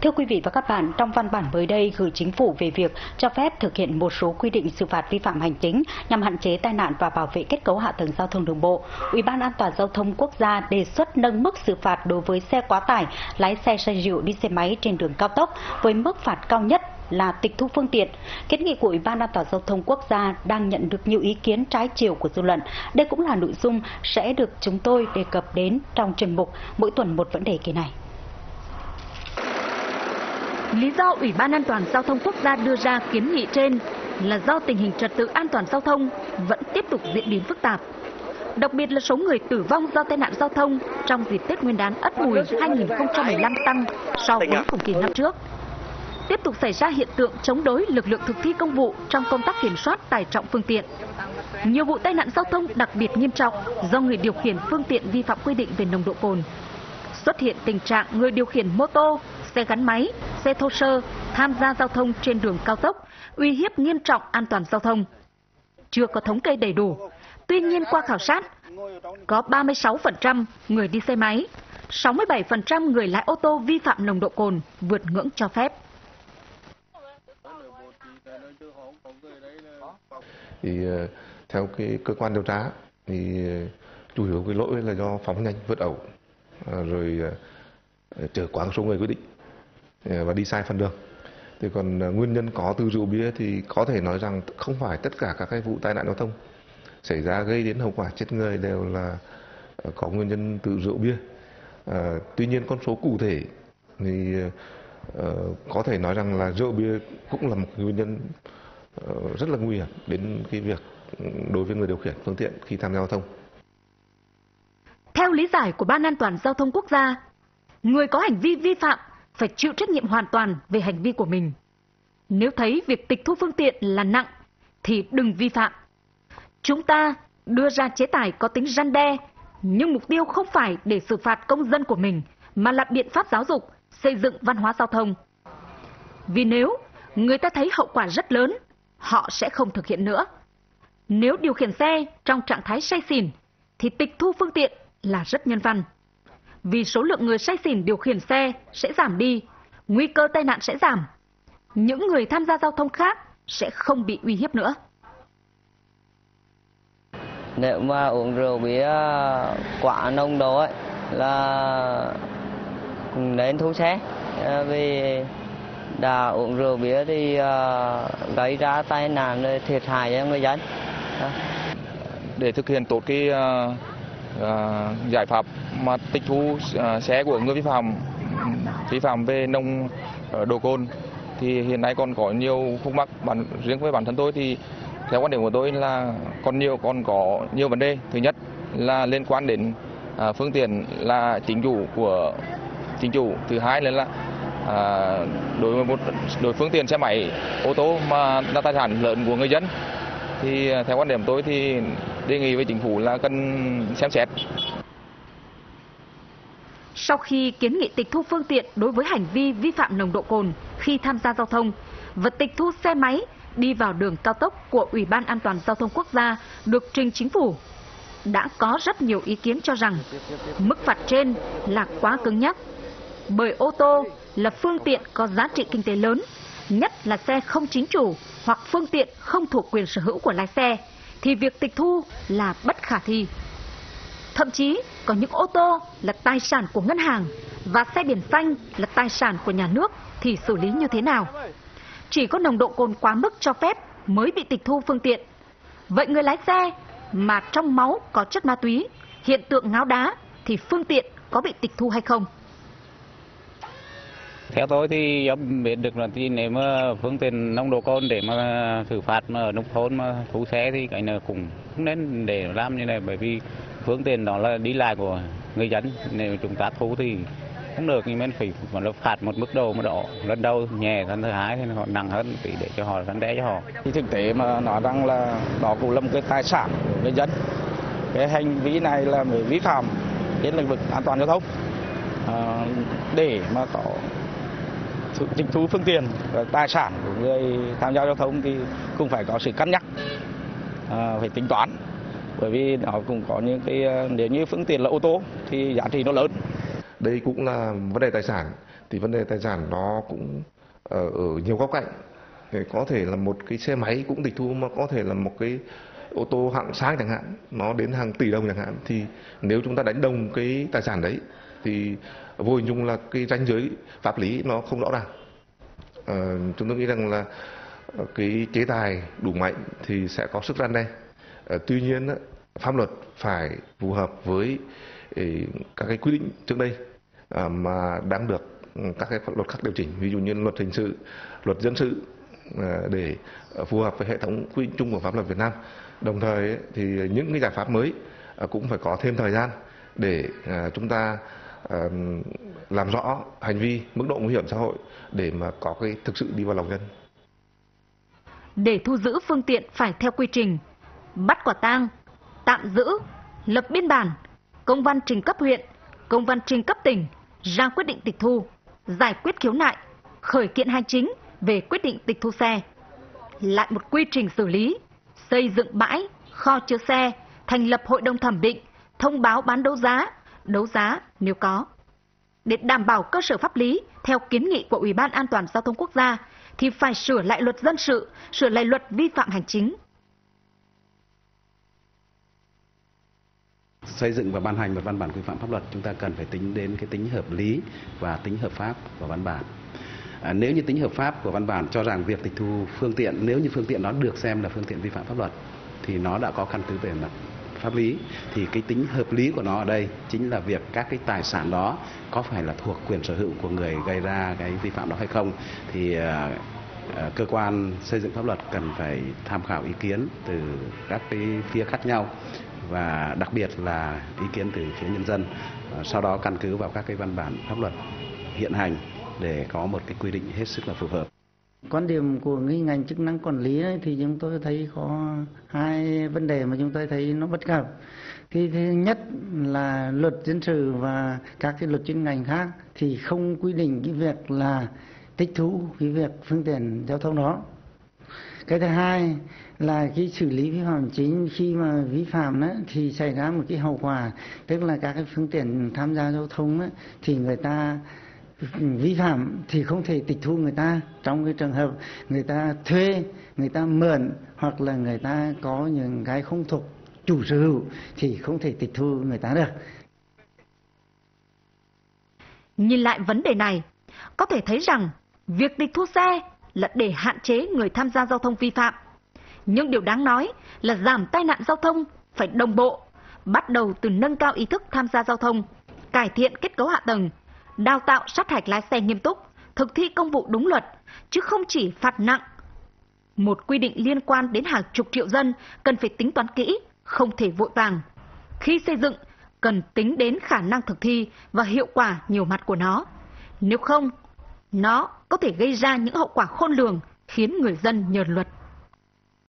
Thưa quý vị và các bạn, trong văn bản mới đây gửi Chính phủ về việc cho phép thực hiện một số quy định xử phạt vi phạm hành chính nhằm hạn chế tai nạn và bảo vệ kết cấu hạ tầng giao thông đường bộ, Ủy ban An toàn giao thông quốc gia đề xuất nâng mức xử phạt đối với xe quá tải, lái xe say rượu đi xe máy trên đường cao tốc với mức phạt cao nhất là tịch thu phương tiện. Kiến nghị của Ủy ban An toàn giao thông quốc gia đang nhận được nhiều ý kiến trái chiều của dư luận. Đây cũng là nội dung sẽ được chúng tôi đề cập đến trong chuyên mục Mỗi tuần một vấn đề kỳ này. Lý do Ủy ban An toàn giao thông quốc gia đưa ra kiến nghị trên là do tình hình trật tự an toàn giao thông vẫn tiếp tục diễn biến phức tạp. Đặc biệt là số người tử vong do tai nạn giao thông trong dịp Tết Nguyên đán Ất Mùi 2015 tăng so với cùng kỳ năm trước. Tiếp tục xảy ra hiện tượng chống đối lực lượng thực thi công vụ trong công tác kiểm soát tải trọng phương tiện. Nhiều vụ tai nạn giao thông đặc biệt nghiêm trọng do người điều khiển phương tiện vi phạm quy định về nồng độ cồn. Xuất hiện tình trạng người điều khiển mô tô, xe gắn máy, xe thô sơ tham gia giao thông trên đường cao tốc, uy hiếp nghiêm trọng an toàn giao thông. Chưa có thống kê đầy đủ, tuy nhiên qua khảo sát, có 36% người đi xe máy, 67% người lái ô tô vi phạm nồng độ cồn vượt ngưỡng cho phép. Thì theo cái cơ quan điều tra thì chủ yếu cái lỗi là do phóng nhanh vượt ẩu, rồi chở quá số người quy định và đi sai phần đường. Thì còn nguyên nhân có từ rượu bia thì có thể nói rằng không phải tất cả các cái vụ tai nạn giao thông xảy ra gây đến hậu quả chết người đều là có nguyên nhân từ rượu bia. Tuy nhiên con số cụ thể thì có thể nói rằng là rượu bia cũng là một nguyên nhân rất là nguy hiểm đến cái việc đối với người điều khiển phương tiện khi tham gia giao thông. Theo lý giải của Ban An toàn giao thông quốc gia, người có hành vi vi phạm phải chịu trách nhiệm hoàn toàn về hành vi của mình. Nếu thấy việc tịch thu phương tiện là nặng thì đừng vi phạm. Chúng ta đưa ra chế tài có tính răn đe, nhưng mục tiêu không phải để xử phạt công dân của mình mà là biện pháp giáo dục, xây dựng văn hóa giao thông. Vì nếu người ta thấy hậu quả rất lớn, họ sẽ không thực hiện nữa. Nếu điều khiển xe trong trạng thái say xỉn thì tịch thu phương tiện là rất nhân văn. Vì số lượng người say xỉn điều khiển xe sẽ giảm đi, nguy cơ tai nạn sẽ giảm. Những người tham gia giao thông khác sẽ không bị uy hiếp nữa. Nếu mà uống rượu bia quá nồng độ ấy, là cũng nên thu xe. Vì đã uống rượu bia thì gây ra tai nạn thiệt hại cho người dân. Để thực hiện tốt cái giải pháp mà tịch thu xe của người vi phạm về nồng độ cồn thì hiện nay còn có nhiều khúc mắc. Riêng với bản thân tôi thì theo quan điểm của tôi là còn có nhiều vấn đề. Thứ nhất là liên quan đến phương tiện là chính chủ. Thứ hai là đối phương tiện xe máy, ô tô mà là tài sản lớn của người dân thì theo quan điểm tôi thì đề nghị với chính phủ là cần xem xét. Sau khi kiến nghị tịch thu phương tiện đối với hành vi vi phạm nồng độ cồn khi tham gia giao thông và tịch thu xe máy đi vào đường cao tốc của Ủy ban An toàn giao thông quốc gia được trình chính phủ, đã có rất nhiều ý kiến cho rằng mức phạt trên là quá cứng nhắc. Bởi ô tô là phương tiện có giá trị kinh tế lớn, nhất là xe không chính chủ hoặc phương tiện không thuộc quyền sở hữu của lái xe, thì việc tịch thu là bất khả thi. Thậm chí có những ô tô là tài sản của ngân hàng và xe biển xanh là tài sản của nhà nước thì xử lý như thế nào? Chỉ có nồng độ cồn quá mức cho phép mới bị tịch thu phương tiện. Vậy người lái xe mà trong máu có chất ma túy, hiện tượng ngáo đá thì phương tiện có bị tịch thu hay không? Theo tôi thì biết được là nếu mà phương tiện nồng độ cồn để mà xử phạt mà ở nông thôn mà thu xe thì cái này cũng không nên để làm như này, bởi vì phương tiện đó là đi lại của người dân. Nếu chúng ta thu thì không được, nhưng mà phải phạt một mức độ mà đó lần đầu nhẹ, lần thứ hai thì họ nặng hơn để cho họ răn đe cho họ. Thì thực tế mà nói rằng là đó cũng là một cái tài sản của người dân. Cái hành vi này là mới vi phạm trên lĩnh vực an toàn giao thông. Để mà có sự tịch thu phương tiện và tài sản của người tham gia giao thông thì cũng phải có sự cân nhắc, phải tính toán, bởi vì nó cũng có những cái nếu như phương tiện là ô tô thì giá trị nó lớn. Đây cũng là vấn đề tài sản, thì vấn đề tài sản nó cũng ở nhiều góc cạnh. Thì có thể là một cái xe máy cũng tịch thu, mà có thể là một cái ô tô hạng sang chẳng hạn, nó đến hàng tỷ đồng chẳng hạn. Thì nếu chúng ta đánh đồng cái tài sản đấy thì vô hình chung là cái ranh giới pháp lý nó không rõ ràng. Chúng tôi nghĩ rằng là cái chế tài đủ mạnh thì sẽ có sức răn đe. Tuy nhiên pháp luật phải phù hợp với các cái quy định trước đây mà đang được các cái luật khác điều chỉnh, ví dụ như luật hình sự, luật dân sự, để phù hợp với hệ thống quy định chung của pháp luật Việt Nam. Đồng thời thì những cái giải pháp mới cũng phải có thêm thời gian để chúng ta làm rõ hành vi, mức độ nguy hiểm xã hội để mà có cái thực sự đi vào lòng dân. Để thu giữ phương tiện phải theo quy trình: bắt quả tang, tạm giữ, lập biên bản, công văn trình cấp huyện, công văn trình cấp tỉnh, ra quyết định tịch thu, giải quyết khiếu nại, khởi kiện hành chính về quyết định tịch thu xe. Lại một quy trình xử lý: xây dựng bãi, kho chứa xe, thành lập hội đồng thẩm định, thông báo bán đấu giá nếu có. Để đảm bảo cơ sở pháp lý theo kiến nghị của Ủy ban An toàn Giao thông Quốc gia thì phải sửa lại luật dân sự, sửa lại luật vi phạm hành chính. Xây dựng và ban hành một văn bản quy phạm pháp luật, chúng ta cần phải tính đến cái tính hợp lý và tính hợp pháp của văn bản. Nếu như tính hợp pháp của văn bản cho rằng việc tịch thu phương tiện, nếu như phương tiện đó được xem là phương tiện vi phạm pháp luật thì nó đã có căn cứ về mặt pháp lý, thì cái tính hợp lý của nó ở đây chính là việc các cái tài sản đó có phải là thuộc quyền sở hữu của người gây ra cái vi phạm đó hay không. Thì cơ quan xây dựng pháp luật cần phải tham khảo ý kiến từ các cái phía khác nhau, và đặc biệt là ý kiến từ phía nhân dân, sau đó căn cứ vào các cái văn bản pháp luật hiện hành để có một cái quy định hết sức là phù hợp. Quan điểm của ngành chức năng quản lý ấy, thì chúng tôi thấy có hai vấn đề mà chúng tôi thấy nó bất cập. Thứ nhất là luật dân sự và các cái luật chuyên ngành khác thì không quy định cái việc là tịch thu cái việc phương tiện giao thông đó. Cái thứ hai là cái xử lý vi phạm hành chính, khi mà vi phạm đó, thì xảy ra một cái hậu quả, tức là các cái phương tiện tham gia giao thông đó, thì người ta vi phạm thì không thể tịch thu người ta. Trong cái trường hợp người ta thuê, người ta mượn hoặc là người ta có những cái không thuộc chủ sở hữu thì không thể tịch thu người ta được. Nhìn lại vấn đề này, có thể thấy rằng việc tịch thu xe là để hạn chế người tham gia giao thông vi phạm. Nhưng điều đáng nói là giảm tai nạn giao thông phải đồng bộ, bắt đầu từ nâng cao ý thức tham gia giao thông, cải thiện kết cấu hạ tầng, đào tạo sát hạch lái xe nghiêm túc, thực thi công vụ đúng luật, chứ không chỉ phạt nặng. Một quy định liên quan đến hàng chục triệu dân cần phải tính toán kỹ, không thể vội vàng. Khi xây dựng, cần tính đến khả năng thực thi và hiệu quả nhiều mặt của nó. Nếu không, nó có thể gây ra những hậu quả khôn lường khiến người dân nhờn luật.